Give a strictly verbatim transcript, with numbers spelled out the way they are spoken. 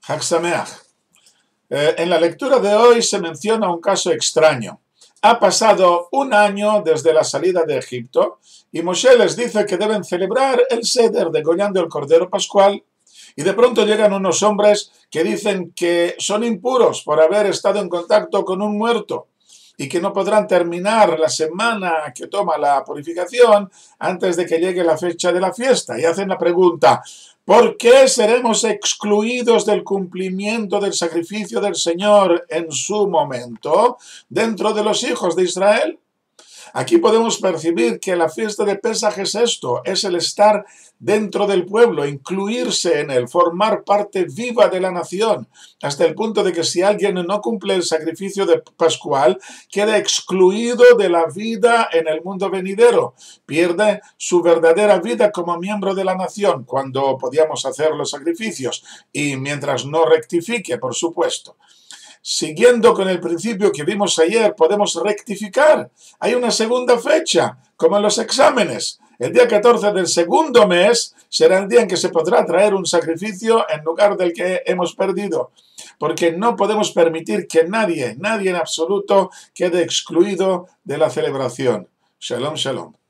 Hag Sameach. Eh, en la lectura de hoy se menciona un caso extraño. Ha pasado un año desde la salida de Egipto y Moshe les dice que deben celebrar el Seder degollando el Cordero Pascual, y de pronto llegan unos hombres que dicen que son impuros por haber estado en contacto con un muerto y que no podrán terminar la semana que toma la purificación antes de que llegue la fecha de la fiesta. Y hacen la pregunta: ¿por qué seremos excluidos del cumplimiento del sacrificio del Señor en su momento dentro de los hijos de Israel? Aquí podemos percibir que la fiesta de Pesaj es esto, es el estar dentro del pueblo, incluirse en él, formar parte viva de la nación, hasta el punto de que si alguien no cumple el sacrificio de pascual, queda excluido de la vida en el mundo venidero, pierde su verdadera vida como miembro de la nación, cuando podíamos hacer los sacrificios, y mientras no rectifique, por supuesto. Siguiendo con el principio que vimos ayer, podemos rectificar. Hay una segunda fecha, como en los exámenes. El día catorce del segundo mes será el día en que se podrá traer un sacrificio en lugar del que hemos perdido. Porque no podemos permitir que nadie, nadie en absoluto, quede excluido de la celebración. Shalom, shalom.